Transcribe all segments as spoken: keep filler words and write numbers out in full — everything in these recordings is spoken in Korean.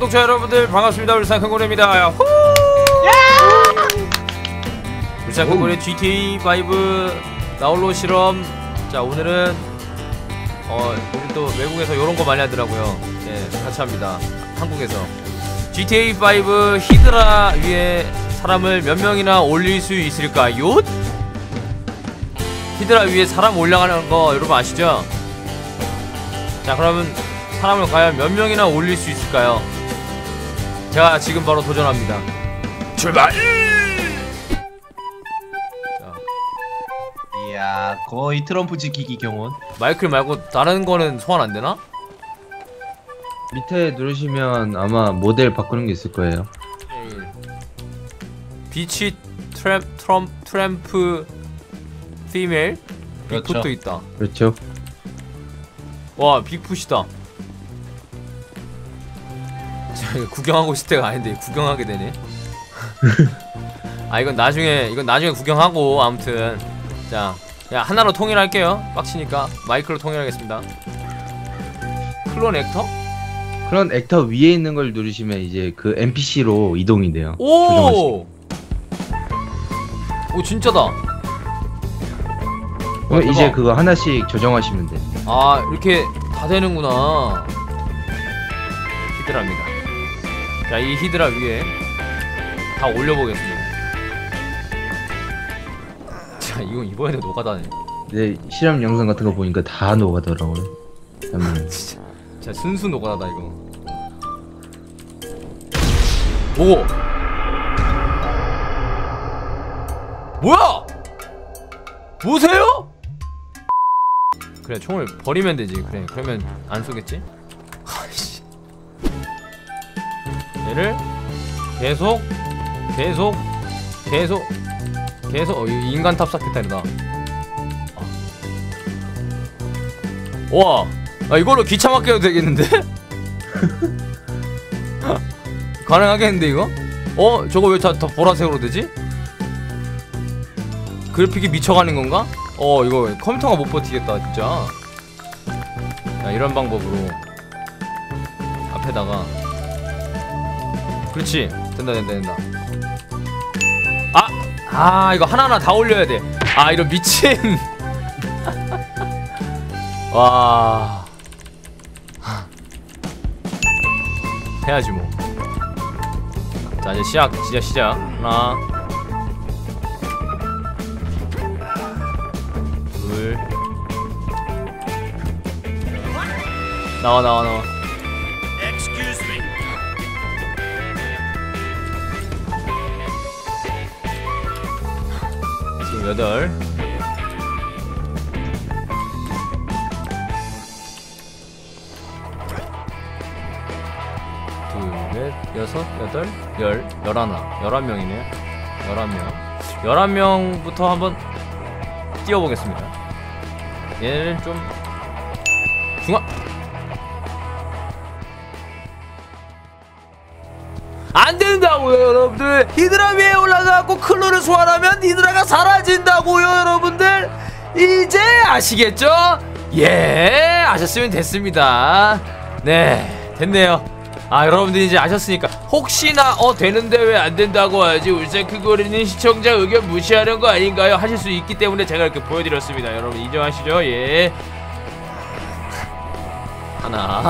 구독자 여러분들 반갑습니다. 울산 큰고래입니다. 울산 큰고래 지티에이 파이브 다운로드 실험. 자, 오늘은 어 우리 또 외국에서 요런거 많이 하더라고요. 예, 같이 합니다. 한국에서 지티에이 파이브 히드라 위에 사람을 몇 명이나 올릴 수 있을까요? 히드라 위에 사람 올라가는 거 여러분 아시죠? 자, 그러면 사람을 과연 몇 명이나 올릴 수 있을까요? 제가 지금 바로 도전합니다. 출발! 자. 이야, 거의 트럼프 지키기 경원. 마이클 말고 다른 거는 소환 안 되나? 밑에 누르시면 아마 모델 바꾸는 게 있을 거예요. 비치 트램 트럼 트램프 피메일 그렇죠. 빅풋도 있다. 그렇죠. 와, 빅풋이다. 자, 이거 구경하고 있을 때가 아닌데 구경하게 되네. 아, 이건 나중에 이건 나중에 구경하고. 아무튼 자, 그냥 하나로 통일할게요. 빡치니까 마이크로 통일하겠습니다. 클론 액터? 그런 액터 위에 있는 걸 누르시면 이제 그 엔피씨로 이동이 돼요. 오! 오, 진짜다. 그럼 대박. 이제 그거 하나씩 조정하시면 돼. 아, 이렇게 다 되는구나. 히드라입니다. 자, 이 히드라 위에 다 올려보겠습니다. 자, 이건 이번에도 노가다네. 내 실험 영상 같은 거 보니까 다 녹아더라고요. 음. 진짜, 진짜 순수 노가다다 이거. 오! 뭐야? 뭐세요? 그래, 총을 버리면 되지. 그래, 그러면 안 쏘겠지? 아이씨. 얘를 계속 계속 계속 계속 어, 인간 탑삭했다 이러다. 아. 와, 아, 이걸로 기차 막혀도 되겠는데? 가능하겠는데 이거? 어? 저거 왜 다 다 보라색으로 되지? 그래픽이 미쳐가는 건가? 어, 이거 컴퓨터가 못 버티겠다 진짜. 야, 이런 방법으로 앞에다가. 그렇지, 된다 된다 된다. 아! 아, 이거 하나하나 다 올려야 돼. 아, 이런 미친. 와. 해야지 뭐. 자, 이제 시작. 진짜 시작. 하나 둘. 나와 나와 나와. 지금 여덟. 둘, 넷, 여섯, 여덟, 열, 열하나, 열한 명이네요. 열한 명. 열한 명부터 한번 띄워보겠습니다. 얘를 좀 중앙. 안 된다고요, 여러분들. 히드라 위에 올라가고 클로를 소환하면 히드라가 사라진다고요, 여러분들. 이제 아시겠죠? 예, 아셨으면 됐습니다. 네, 됐네요. 아, 여러분들이 이제 아셨으니까 혹시나 어 되는데 왜 안 된다고 하지, 울산 큰고래는 시청자 의견 무시하는 거 아닌가요? 하실 수 있기 때문에 제가 이렇게 보여드렸습니다. 여러분 인정하시죠? 예. 하나,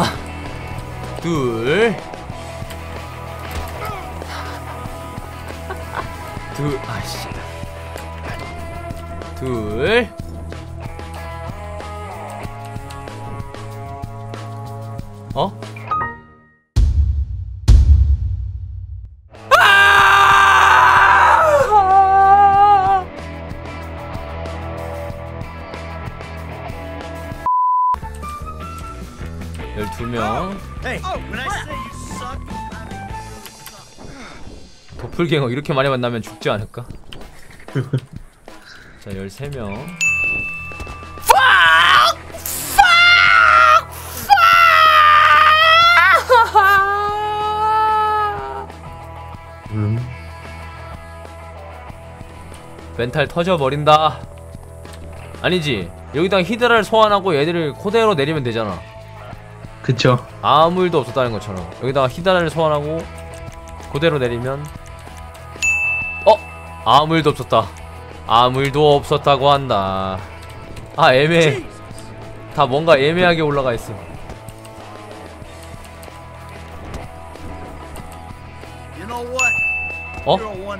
둘, 둘, 아씨, 둘, 어? 열두 명. 도플갱어 이렇게 많이 만나면 죽지 않을까? 자, 열세 명. 음. 멘탈 터져버린다. 아니지, 여기다가 히드라를 소환하고 얘들을 코대로 내리면 되잖아. 그쵸. 아무 일도 없었다는 것처럼. 여기다가 히드라를 소환하고 그대로 내리면 어? 아무 일도 없었다. 아무 일도 없었다고 한다. 아 애매해. 다 뭔가 애매하게 올라가 있어. 어?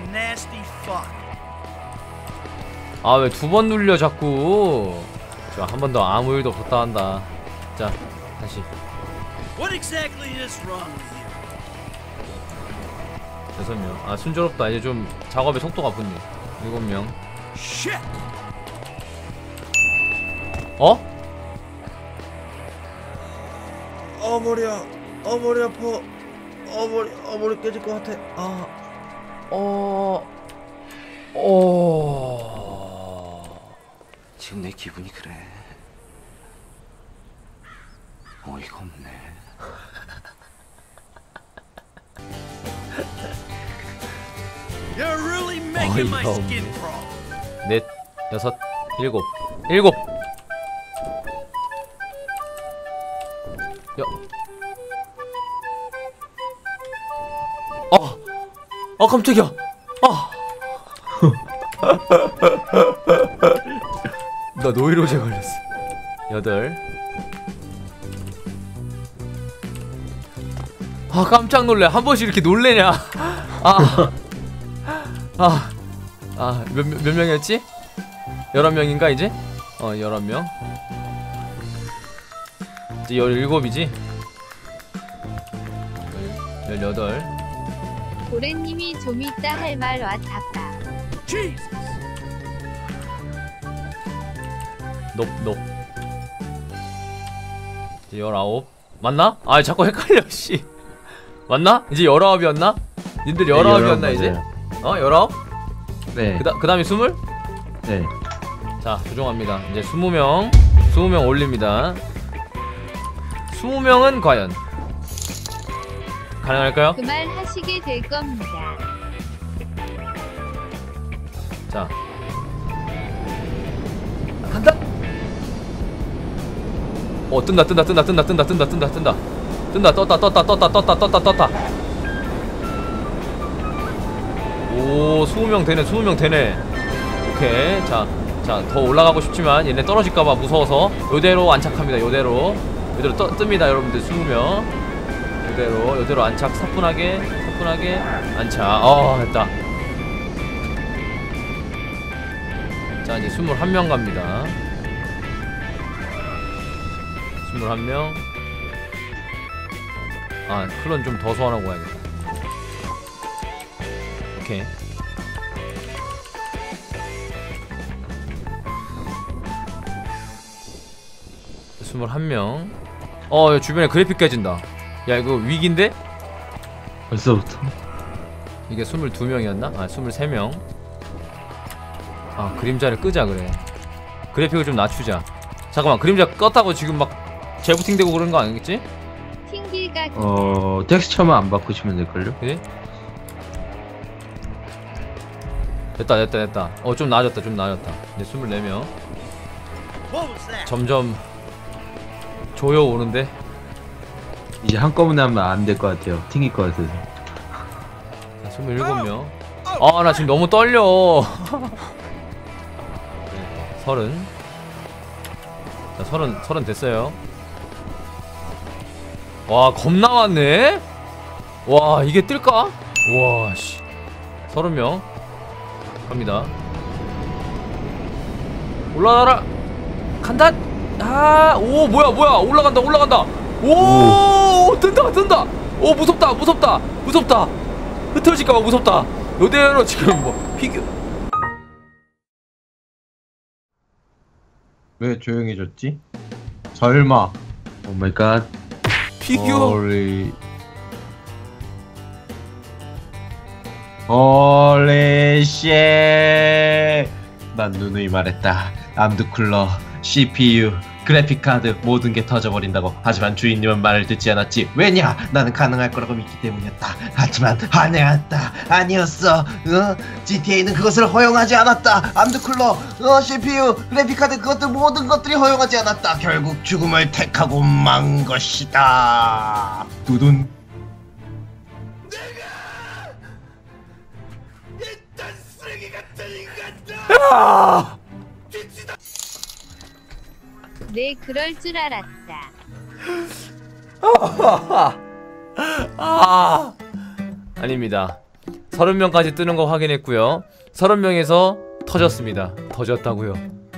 아 왜 두 번 눌려 자꾸. 자 한 번 더 아무 일도 없었다 한다. 자 다시. 여섯 명. 아 순조롭다. 이제 좀 작업의 속도가 붙네. 일곱 명. 어? 어 머리야. 어 머리 아파. 어 머리 어 머리 깨질 것 같아. 아. 어... 어... 지금 내 기분이 그래. 어이가 없네. 어이가 없네. 넷, 여섯, 일곱, 일곱. 여. 아, 아 깜짝이야. 아. 나 노이로제 걸렸어. 여덟. 아 깜짝 놀래. 한 번씩 이렇게 놀래냐. 아. 아. 아, 몇, 몇 명이었지? 열한 명인가 이제? 어, 열한 명. 이제 열일곱이지? 열여덟. 고래님이 좀 이따 할 말 왔답다. 높, 높. 이제 열아홉. 맞나? 아, 자꾸 헷갈려, 씨. 맞나? 이제 열아홉이었나? 님들 열아홉이었나, 이제? 어? 열아홉? 네. 그, 다, 그 다음에 스물? 네. 자, 조정합니다. 이제 스무 명. 스무 명 올립니다. 스무 명은 과연 가능할까요? 그 말 하시게 될 겁니다. 자, 간다. 어, 뜬다, 뜬다, 뜬다, 뜬다, 뜬다, 뜬다, 뜬다, 뜬다, 뜬다, 떴다, 떴다, 떴다, 떴다, 떴다, 떴다. 오, 스무 명 되네, 스무 명 되네. 오케이, 자, 자, 더 올라가고 싶지만 얘네 떨어질까봐 무서워서 요대로 안착합니다. 요대로, 요대로 떠, 뜹니다, 여러분들. 스무 명. 요대로, 요대로 안착, 사뿐하게, 사뿐하게 안착. 어, 됐다. 자, 이제 스물한 명 갑니다. 스물한 명. 아, 클론 좀 더 소환하고 가야겠다. 오케이. 스물한 명. 어, 주변에 그래픽 깨진다. 야, 이거 위기인데? 벌써부터. 이게 스물두 명이었나? 아, 스물세 명. 아, 그림자를 끄자 그래. 그래픽을 좀 낮추자. 잠깐만, 그림자 껐다고 지금 막 재부팅되고 그런 거 아니겠지? 튕길각 어, 텍스처만 안 바꾸시면 될걸요? 그지? 됐다 됐다 됐다. 어, 좀 나아졌다 좀 나아졌다. 이제 스물네 명. 점점 조여오는데. 이제 한꺼번에 하면 안 될 것 같아요. 튕길 것 같아서. 자, 스물일곱 명. 아, 나 지금 너무 떨려. 서른. 자, 서른, 서른 됐어요. 와, 겁나 많네? 와, 이게 뜰까? 와, 씨. 서른 명. 갑니다. 올라가라! 간다! 아, 오, 뭐야, 뭐야. 올라간다, 올라간다. 오, 오. 뜬다, 뜬다. 오, 무섭다, 무섭다, 무섭다. 흐트러질까봐 무섭다. 요대로 지금 뭐, 피규어. 왜 조용해졌지? 설마 오 마이 갓. 피규어. 홀리 홀리 쉣. 난 누누이 말했다. 암드쿨러 씨피유 그래픽카드 모든 게 터져버린다고. 하지만 주인님은 말을 듣지 않았지. 왜냐? 나는 가능할 거라고 믿기 때문이었다. 하지만 아니었다. 아니었어. 어? 지티에이는 그것을 허용하지 않았다. 암드쿨러, 어, 씨피유, 그래픽카드 그것들 모든 것들이 허용하지 않았다. 결국 죽음을 택하고 만 것이다. 두둔. 아! 네, 그럴 줄 알았다. 아, 아닙니다. 서른 명까지 뜨는 거 확인했고요. 서른 명에서 터졌습니다. 터졌다고요.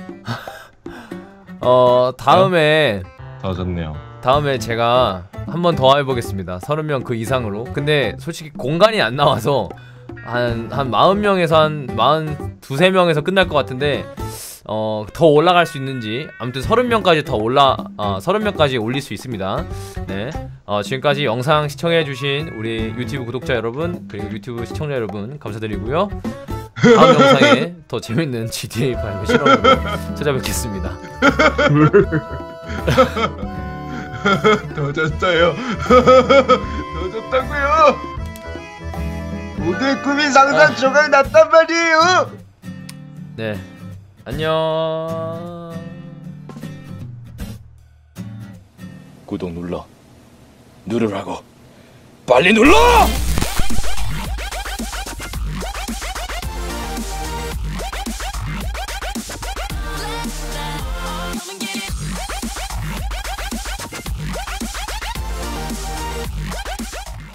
어, 다음에 터졌네요. 다음에 제가 한 번 더 해보겠습니다. 서른 명 그 이상으로. 근데 솔직히 공간이 안 나와서 한, 한 마흔 명에서 한 마흔두 세 명에서 끝날 것 같은데 어, 더 올라갈 수 있는지. 아무튼 서른 명까지 더 올라 어, 서른 명까지 올릴 수 있습니다. 네. 어, 지금까지 영상 시청해주신 우리 유튜브 구독자 여러분 그리고 유튜브 시청자 여러분 감사드리고요. 다음 영상에 더 재밌는 지티에이 파이브 실험으로 찾아뵙겠습니다. 터졌어요. 터졌다고요. 모두의 꿈이 상상 조각 났단 말이에요. 네. 안녕. 구독 눌러. 누르라고. 빨리 눌러!